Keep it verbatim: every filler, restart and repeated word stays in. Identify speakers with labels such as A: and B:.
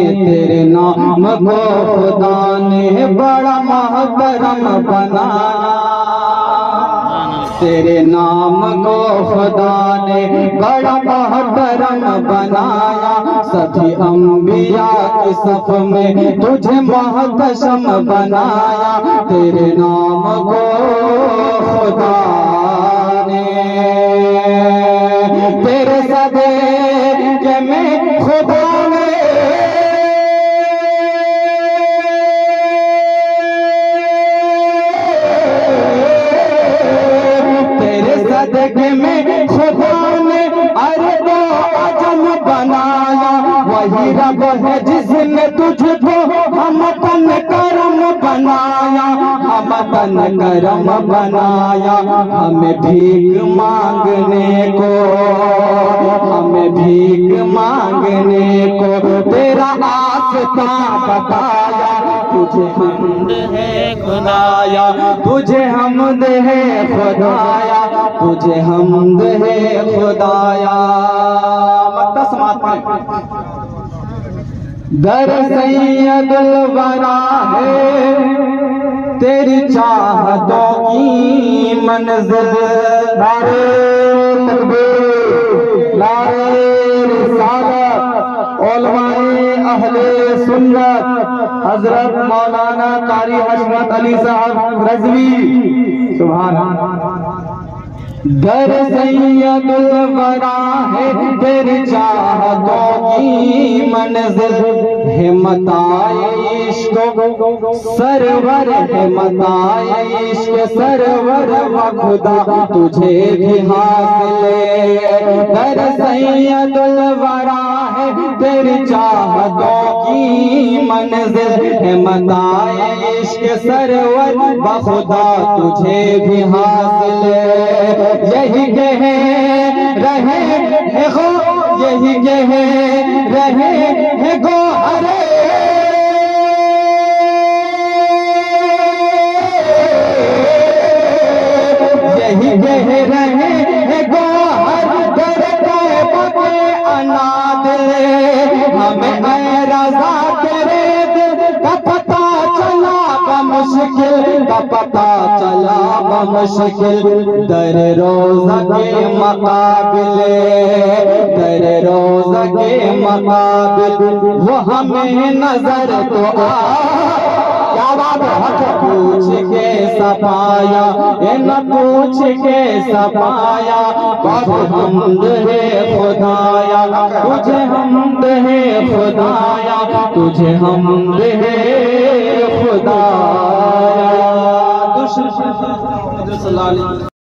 A: तेरे नाम को खुदा ने बड़ा मोहतरम बनाया। तेरे नाम को खुदा ने बड़ा मोहतरम बनाया। सभी अंबिया की सफ में तुझे मोहतशम बनाया। तेरे नाम को खुदा ने तेरे सदके में खुदा ने तेरे सदके में खुदा ने अरे दो अजम बनाया। वही रब है जिसने तुझको हम तन करम बनाया। हम तन करम बनाया। हमें भीख मांगने को हमें भीख मांगने को तेरा आस्था बताया। तुझे हमद है खुदाया। तुझे हमद है खुदाया। तुझे हमद है खुदाया। दर सैयदुल वरा है तेरी चाहतों की मंज़िल। नारे तकबीर नारे रिसालत उलमाए अहले सुन्नत हजरत मौलाना कारी हशमत अली साहब रज़वी सुभान अल्लाह। दर सैयदुल वरा है तेरी चाहतों की मंज़िल। हिम्मत आए इश्क़ सरवर हिम्मत आए इश्क़ सरवर व खुदा तुझे भी हासिल। दर सैयदुल वरा है तेरी चाहतों की मंज़िल। हिम्मत आए इश्क़ सरवर व खुदा तुझे भी हासिल। यही कह रहे हैं गो यही कह रहे हैं गो हरे यही कह रहे हैं गो हर दर के अनादिल। हमें ऐ रज़ा तेरे दिल का पता चला मुश्किल का पता चला मुश्किल। दर रोज़ा के मुकाबिले दर रोज़ा के मुकाबिल वो हमें नजर तो आ। क्या बात है पूछ के सफाया ये न पूछ के सफाया। कब हमद है खुदाया तुझे हमद है खुदाया। तुझे हमद है खुदाया।